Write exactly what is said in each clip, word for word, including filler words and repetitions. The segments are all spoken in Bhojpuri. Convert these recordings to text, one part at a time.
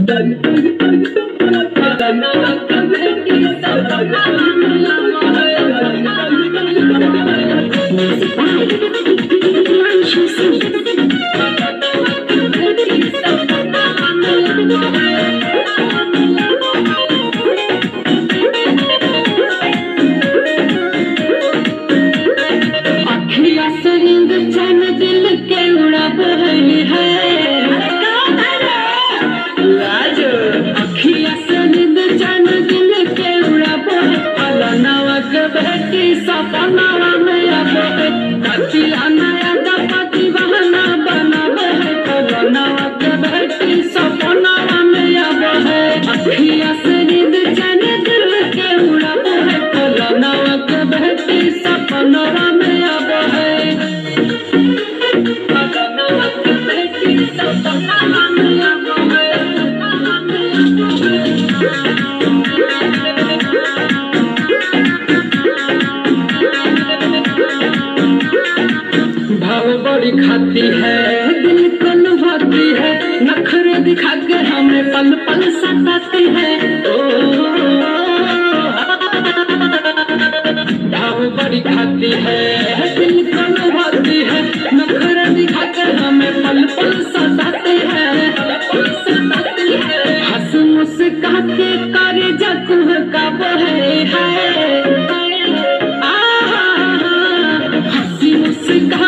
बड़ी खाती है दिल को लुभाती है, नखरे दिखा के हमें पल पल सताती है। ओ भाव बड़ी खाती है दिल को लुभाती है, नखरे दिखा के हमें पल पल सताती है। हंस मुस्का के करे जकुह का बहे है, हंसी मुस्का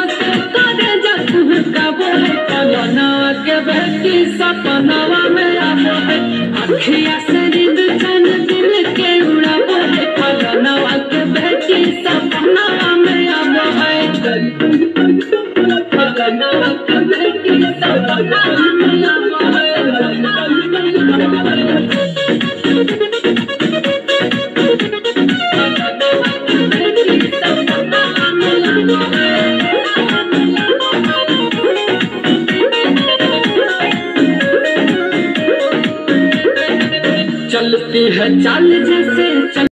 बहती सपनावा में आबो है, अखिया से नींद चैन दिल के उड़ाबो है। फलनवा के बहती सपनावा में आबो है, फलनवा के बहती सपनावा में आबो है। चलती है चाल जैसे चल